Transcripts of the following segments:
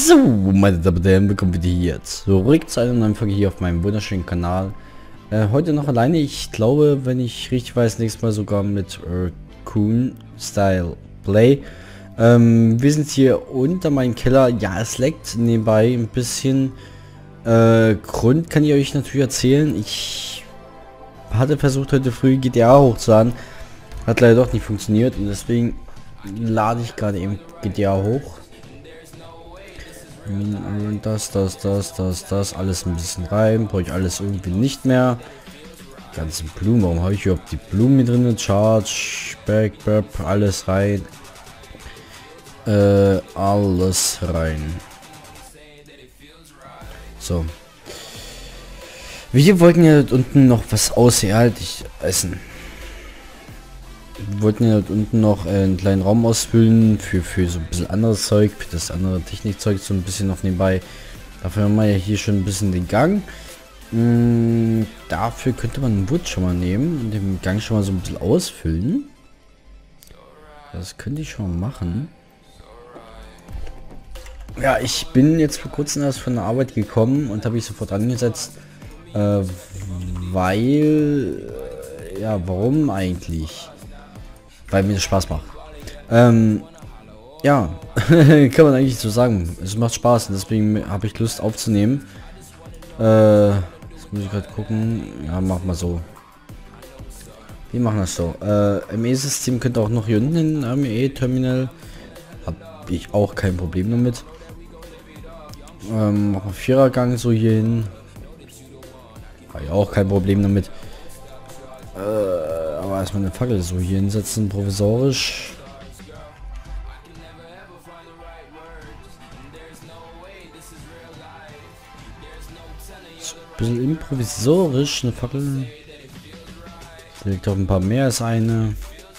So, meine Damen und Herren, willkommen wieder hier zurück zu einer neuen Folge hier auf meinem wunderschönen Kanal. Heute noch alleine, ich glaube, wenn ich richtig weiß, nächstes Mal sogar mit Coon Style Play. Wir sind hier unter meinem Keller. Ja, es leckt nebenbei ein bisschen. Grund kann ich euch natürlich erzählen. Ich hatte versucht, heute früh GTA hochzuladen. Hat leider doch nicht funktioniert und deswegen lade ich gerade eben GTA hoch. Das, alles ein bisschen rein. Brauche ich alles irgendwie nicht mehr. Die ganzen Blumen, warum habe ich überhaupt die Blumen hier drin? Charge, Back, alles rein. Alles rein. So. Wir wollten ja dort unten noch was außerhaltig essen. Wir wollten ja dort unten noch einen kleinen Raum ausfüllen für so ein bisschen anderes Zeug, für das andere Technikzeug so ein bisschen noch nebenbei. Dafür haben wir ja hier schon ein bisschen den Gang. Dafür könnte man einen Wood schon mal nehmen und den Gang schon mal so ein bisschen ausfüllen. Das könnte ich schon mal machen. Ja, ich bin jetzt vor kurzem erst von der Arbeit gekommen und habe ich sofort angesetzt, weil, ja, warum eigentlich? Weil mir das Spaß macht. Ja, kann man eigentlich so sagen. Es macht Spaß und deswegen habe ich Lust aufzunehmen. Jetzt muss ich gerade gucken. Ja, mach mal so. Wir machen das so. ME-System könnte auch noch hier unten hin. ME-Terminal. Habe ich auch kein Problem damit. Machen wir Vierergang so hier hin. Habe ich auch kein Problem damit. Aber erstmal eine Fackel so hier hinsetzen, provisorisch. So, ein bisschen improvisorisch eine Fackel. Vielleicht auch ein paar mehr als eine.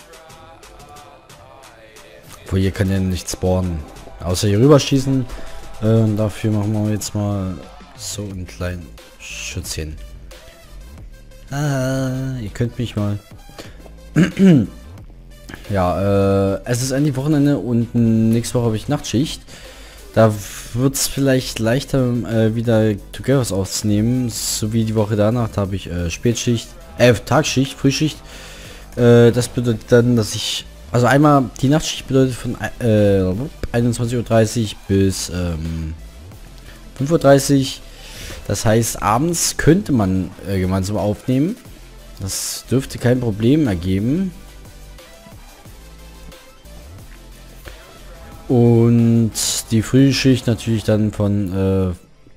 Obwohl hier kann ja nicht spawnen. Außer hier rüber schießen. Dafür machen wir jetzt mal so einen kleinen Schützchen. Ihr könnt mich mal. Ja, es ist endlich Wochenende und nächste Woche habe ich Nachtschicht. Da wird es vielleicht leichter wieder Togethers aufzunehmen, so wie die Woche danach. Da habe ich Spätschicht, Tagschicht, Frühschicht. Das bedeutet dann, dass ich, also einmal die Nachtschicht bedeutet von 21:30 Uhr bis 5:30 Uhr. Das heißt, abends könnte man gemeinsam aufnehmen. Das dürfte kein Problem ergeben. Und die Frühschicht natürlich dann von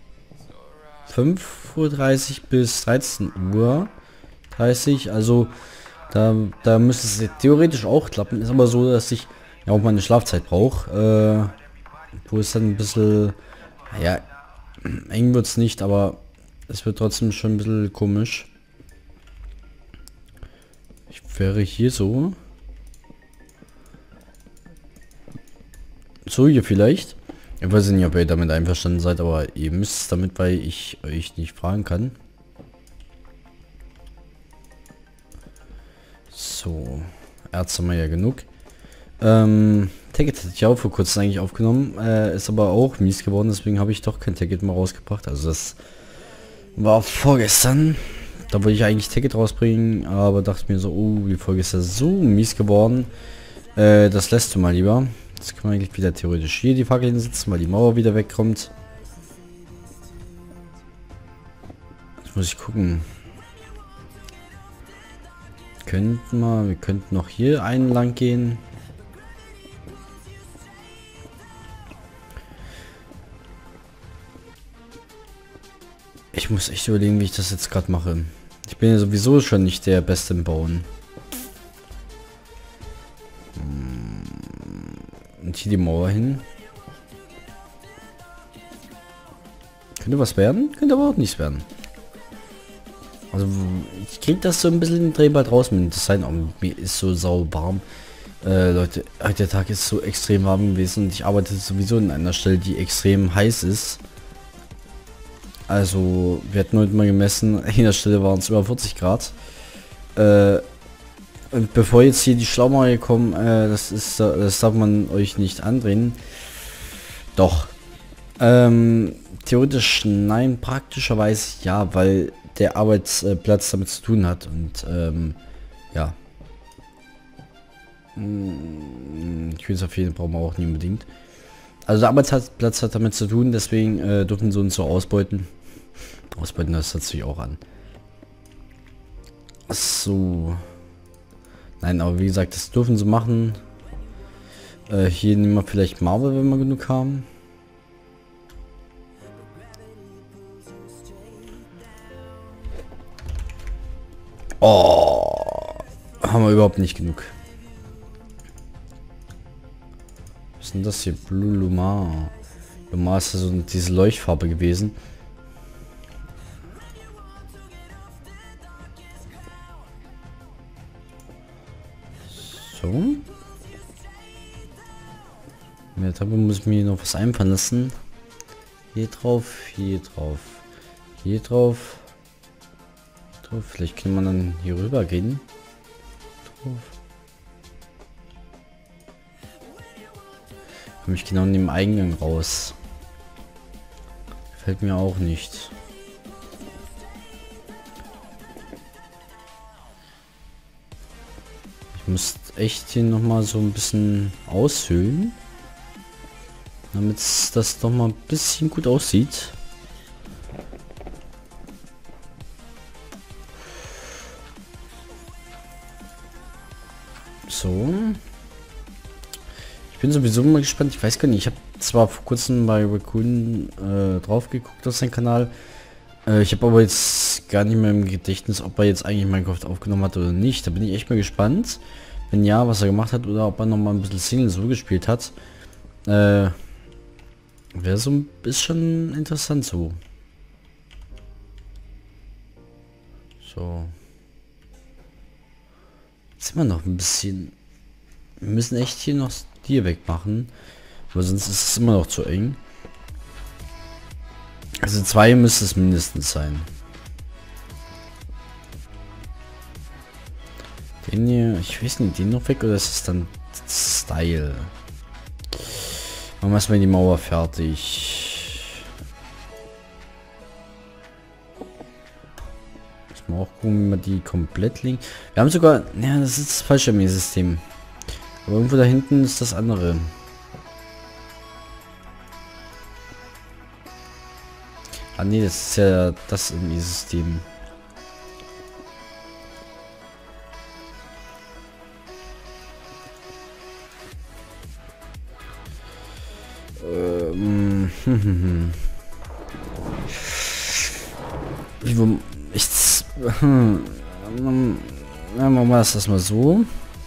5:30 Uhr bis 13:30 Uhr. Also da müsste es theoretisch auch klappen. Ist aber so, dass ich ja auch meine Schlafzeit brauche. Wo es dann ein bisschen, ja, eng wird es nicht, aber es wird trotzdem schon ein bisschen komisch. Ich wäre hier so. So hier vielleicht. Ich weiß nicht, ob ihr damit einverstanden seid, aber ihr müsst es damit, weil ich euch nicht fragen kann. So. Ärzte haben wir ja genug. Ticket hätte ich auch vor kurzem eigentlich aufgenommen. Ist aber auch mies geworden, deswegen habe ich doch kein Ticket mehr rausgebracht. Also das war vorgestern. Da wollte ich eigentlich Ticket rausbringen, aber dachte mir so, oh, die Folge ist ja so mies geworden. Das lässt du mal lieber. Jetzt können wir eigentlich wieder theoretisch hier die Fackel hinsetzen, weil die Mauer wieder wegkommt. Jetzt muss ich gucken. Wir könnten noch hier einen lang gehen. Ich muss echt überlegen, wie ich das jetzt gerade mache. Ich bin ja sowieso schon nicht der Beste im Bauen. Und hier die Mauer hin. Könnte was werden, könnte aber auch nichts werden. Also ich kriege das so ein bisschen im Drehbad raus mit dem Design. Aber mir ist so sau warm. Leute, der Tag ist so extrem warm gewesen und ich arbeite sowieso in einer Stelle, die extrem heiß ist. Also wir hatten heute mal gemessen, an der Stelle waren es über 40 Grad. Und bevor jetzt hier die Schlaumauer kommen, das darf man euch nicht andrehen. Doch. Theoretisch nein, praktischerweise ja, weil der Arbeitsplatz damit zu tun hat und ja. Ich will es auf jeden Fall brauchen wir auch nicht unbedingt. Also der Arbeitsplatz hat damit zu tun, deswegen dürfen sie uns so ausbeuten. Ausbeuten das natürlich auch an. So. Nein, aber wie gesagt, das dürfen sie machen. Hier nehmen wir vielleicht Marvel, wenn wir genug haben. Oh, haben wir überhaupt nicht genug. Was ist denn das hier? Blue Lumar. Lumar ist so diese Leuchtfarbe gewesen. So. Ja, da muss ich mir noch was einfallen lassen. Hier drauf, hier drauf, hier drauf. Vielleicht kann man dann hier rüber gehen. Komme ich genau neben dem Eingang raus. Fällt mir auch nicht. Ich muss echt hier noch mal so ein bisschen aushöhlen, damit das doch mal ein bisschen gut aussieht. So. Ich bin sowieso mal gespannt. Ich weiß gar nicht. Ich habe zwar vor kurzem bei Raccoon drauf geguckt auf seinen Kanal. Ich habe aber jetzt gar nicht mehr im Gedächtnis, ob er jetzt eigentlich Minecraft aufgenommen hat oder nicht. Da bin ich echt mal gespannt. Wenn ja, was er gemacht hat oder ob er noch mal ein bisschen Single so gespielt hat. Wäre so ist schon interessant so. So. Jetzt sind wir noch ein bisschen. Wir müssen echt hier noch die wegmachen, weil sonst ist es immer noch zu eng. Also 2 müsste es mindestens sein. Den hier, ich weiß nicht, den noch weg oder ist es dann Style? Machen wir erstmal die Mauer fertig. Muss man auch gucken, wie wir die komplett legen. Wir haben sogar, ja, das ist das falsche Armeesystem. Aber irgendwo da hinten ist das andere. Ah nee, das ist ja das Armeesystem. Wie wo ich ja, machen wir das mal so.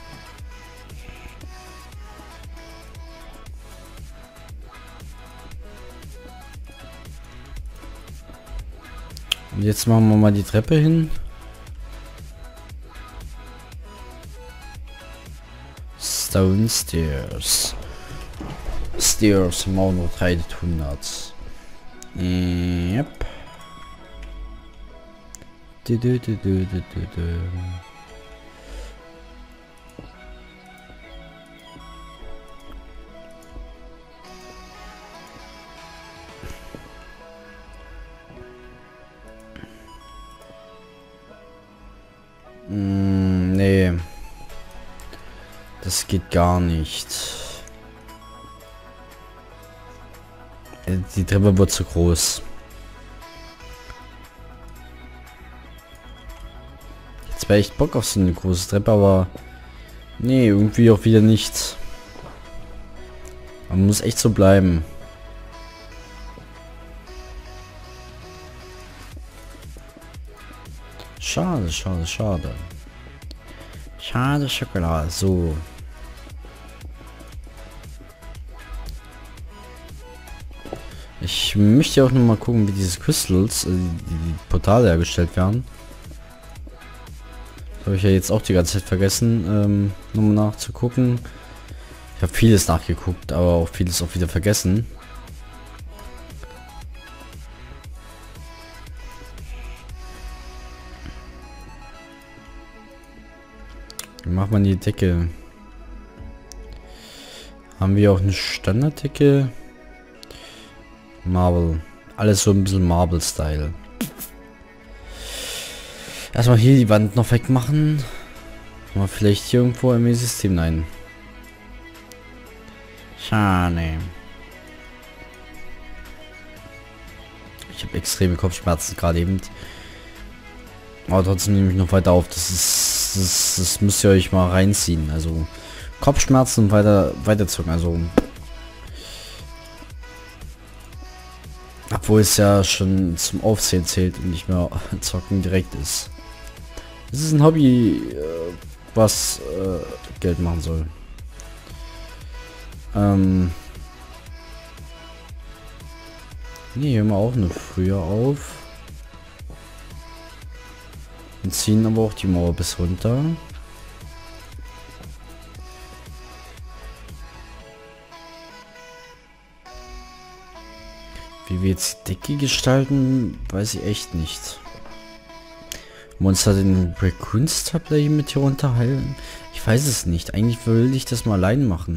Und jetzt machen wir mal die Treppe hin. Stone Stairs. Stairs im Auto 300. Yep. Nee. Das geht gar nicht. Die Treppe wird zu groß. Jetzt wäre echt Bock auf so eine große Treppe, aber nee, irgendwie auch wieder nicht. Man muss echt so bleiben. Schade, schade, schade. Schade Schokolade. So. Ich möchte auch noch mal gucken, wie diese Crystals, die Portale hergestellt werden. Das habe ich ja jetzt auch die ganze Zeit vergessen, nochmal nachzugucken. Ich habe vieles nachgeguckt, aber auch vieles auch wieder vergessen. Wie macht man die Decke? Haben wir auch eine Standarddecke? Marble. Alles so ein bisschen Marble-Style. Erstmal hier die Wand noch wegmachen. Mal vielleicht hier irgendwo im System. Nein. Schade. Ich habe extreme Kopfschmerzen gerade eben. Aber trotzdem nehme ich noch weiter auf. Das müsst ihr euch mal reinziehen. Also Kopfschmerzen und weiterzocken. Also obwohl es ja schon zum Aufzählen zählt und nicht mehr zocken direkt ist. Es ist ein Hobby, was Geld machen soll. Nee, hören wir auch nur früher auf. Und ziehen aber auch die Mauer bis runter. Wie wir jetzt die Decke gestalten, weiß ich echt nicht. Monster den Raccoons Tablet mit hier runterhalten? Ich weiß es nicht. Eigentlich will ich das mal allein machen.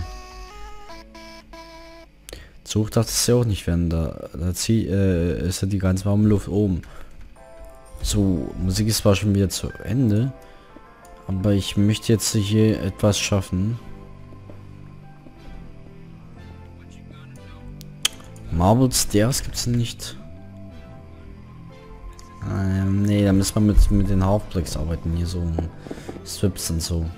So hoch dachte es ja auch nicht werden. Da ist ja die ganz warme Luft oben. So, Musik ist zwar schon wieder zu Ende. Aber ich möchte jetzt hier etwas schaffen. Marble Stairs gibt es nicht. Nee, da müssen wir mit den Halfblocks arbeiten. Hier so Strips und so.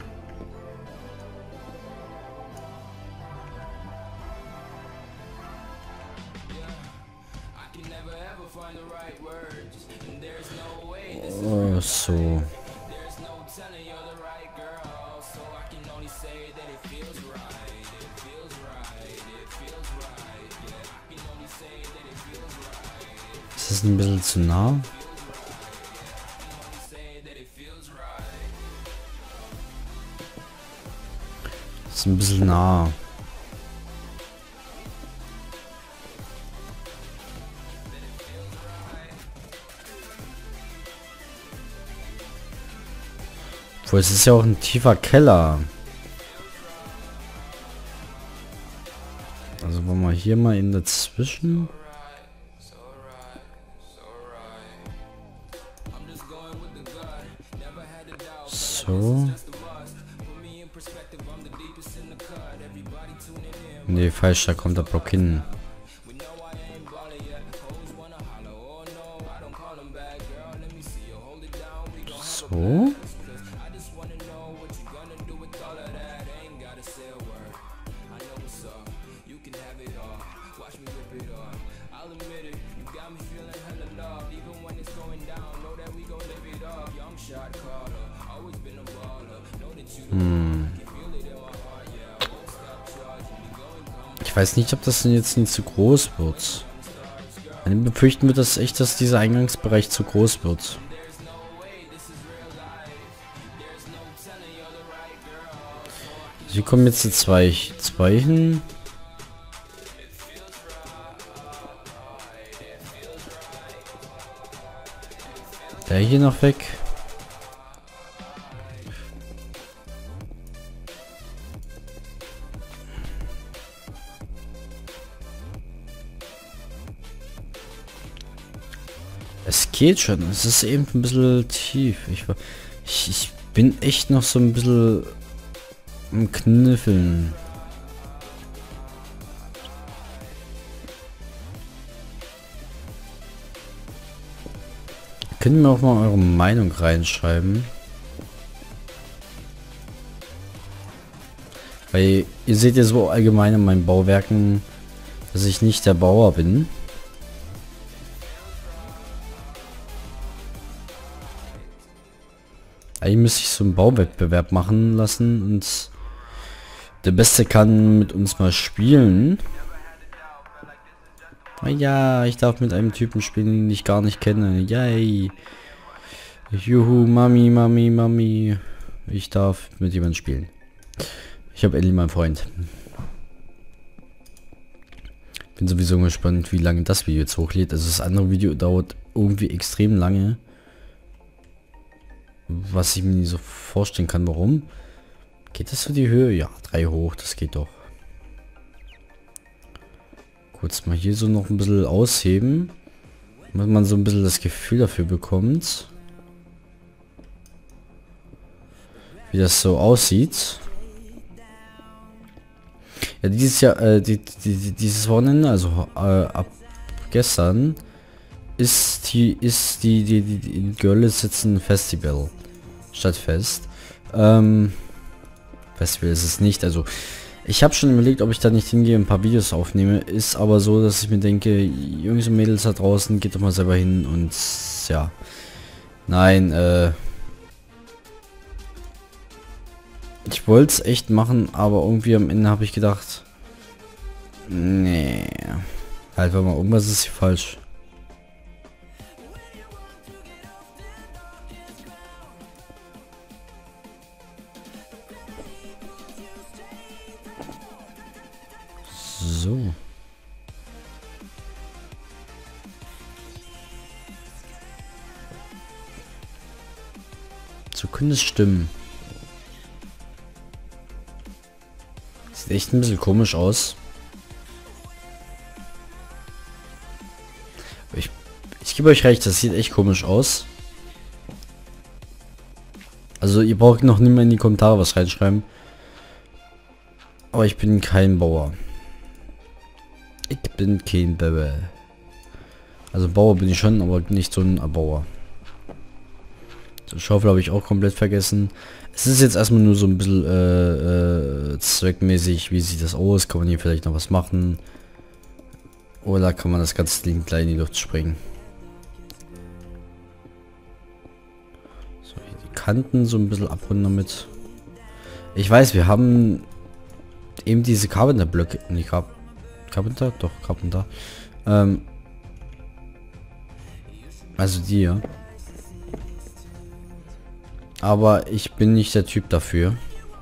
Oh, so. Ist das ein bisschen zu nah? Das ist ein bisschen nah. Obwohl, es ist ja auch ein tiefer Keller. Also wollen wir hier mal in dazwischen. So. Nee, falsch, da kommt der Block hin. So. Ich weiß nicht, ob das denn jetzt nicht zu groß wird. Dann befürchten wir das echt, dass dieser Eingangsbereich zu groß wird. Hier kommen jetzt die zwei hin. Der hier noch weg. Es geht schon. Es ist eben ein bisschen tief. Ich bin echt noch so ein bisschen am Kniffeln. Könnt ihr mir auch mal eure Meinung reinschreiben. Weil ihr seht ja so allgemein in meinen Bauwerken, dass ich nicht der Bauer bin. Eigentlich müsste ich so einen Bauwettbewerb machen lassen und der Beste kann mit uns mal spielen. Ja, ich darf mit einem Typen spielen, den ich gar nicht kenne. Yay. Juhu, Mami, Mami, Mami. Ich darf mit jemandem spielen. Ich habe Ellie, mein Freund. Bin sowieso gespannt, wie lange das Video jetzt hochlädt. Also das andere Video dauert irgendwie extrem lange. Was ich mir nicht so vorstellen kann, warum. Geht das für die Höhe? Ja, 3 hoch, das geht doch. Kurz mal hier so noch ein bisschen ausheben, damit man so ein bisschen das Gefühl dafür bekommt, wie das so aussieht. Ja, dieses Jahr, dieses Wochenende, also ab gestern, ist die in Görlitz jetzt ein Festival. Stadtfest. Festival ist es nicht, also ich habe schon überlegt, ob ich da nicht hingehe und ein paar Videos aufnehme. Ist aber so, dass ich mir denke, Jungs und Mädels da draußen, geht doch mal selber hin und ja. Nein, ich wollte es echt machen, aber irgendwie am Ende habe ich gedacht, nee, halt, warte mal, irgendwas ist hier falsch. So. So könnte es stimmen. Sieht echt ein bisschen komisch aus. Ich gebe euch recht, das sieht echt komisch aus. Also ihr braucht noch nicht mehr in die Kommentare was reinschreiben. Aber ich bin kein Bauer. Ich bin kein Bauer. Also Bauer bin ich schon, aber nicht so ein Bauer. Die Schaufel habe ich auch komplett vergessen. Es ist jetzt erstmal nur so ein bisschen zweckmäßig. Wie sieht das aus? Kann man hier vielleicht noch was machen? Oder kann man das ganze Ding gleich in die Luft springen? So, hier die Kanten so ein bisschen abrunden damit. Ich weiß, wir haben eben diese Carpenter-Blöcke. Nee, Carpenter? Doch, Carpenter. Also die ja. Aber ich bin nicht der Typ dafür.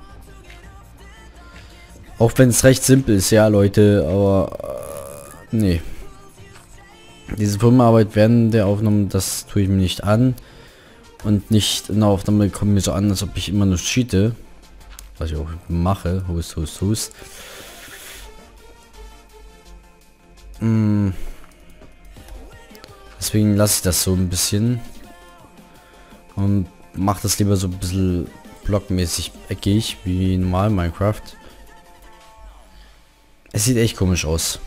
Auch wenn es recht simpel ist, ja Leute, aber nee. Diese Filmarbeit während der Aufnahme, das tue ich mir nicht an. Und nicht in der Aufnahme kommt mir so an, als ob ich immer nur cheate. Was ich auch mache. Hust. Deswegen lasse ich das so ein bisschen. Und mache das lieber so ein bisschen blockmäßig eckig, wie normal Minecraft. Es sieht echt komisch aus.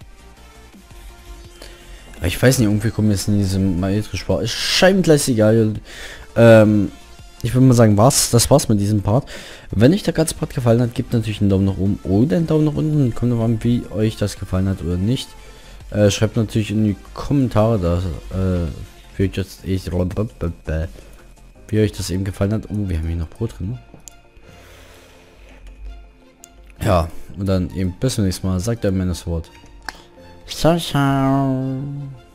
Aber ich weiß nicht, irgendwie kommen jetzt in diesem Maestro-Spar. Ist scheibenkleid egal. Ich würde mal sagen, das war's mit diesem Part. Wenn euch der ganze Part gefallen hat, gebt natürlich einen Daumen nach oben oder einen Daumen nach unten. Kommt noch an, wie euch das gefallen hat oder nicht. Schreibt natürlich in die Kommentare, dass wie euch das eben gefallen hat. Oh, wir haben hier noch Brot drin. Ja, und dann eben bis zum nächsten Mal. Sagt der Männer das Wort. Ciao, ciao.